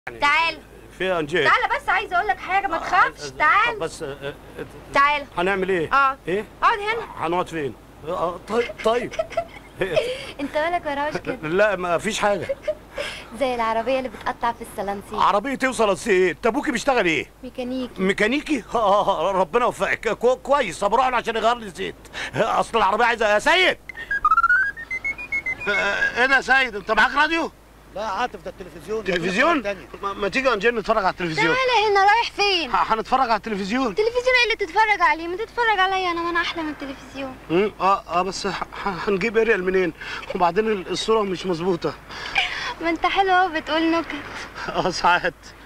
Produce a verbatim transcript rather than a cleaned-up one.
تعال. في يا انجيل؟ تعالى بس عايزه اقول لك حاجه، ما تخافش. تعال بس. تعال. هنعمل ايه؟ اه ايه؟ اقعد هنا. هنقعد فين؟ اه طيب طيب. انت مالك وراش كده؟ لا ما فيش حاجه. زي العربيه اللي بتقطع في السلانسير. عربيه توصل ايه؟ انت ابوكي بيشتغل ايه؟ ميكانيكي. ميكانيكي؟ اه ربنا يوفقك. كو كويس. طب روح عشان يغير لي زيت، اصل العربيه عايزه. يا سيد، ايه ده يا سيد؟ انت معاك راديو؟ لا عاطف، ده التلفزيون. تلفزيون؟ ما, ما تيجي يا انجيل نتفرج على التلفزيون. تعالى هنا. رايح فين؟ هنتفرج على التلفزيون. التلفزيون ايه اللي تتفرج عليه؟ ما تتفرج عليا انا، وانا احلى من التلفزيون. امم اه اه بس هنجيب اريال منين؟ وبعدين الصوره مش مظبوطه. ما انت حلو اهو بتقول نكت. اه ساعات.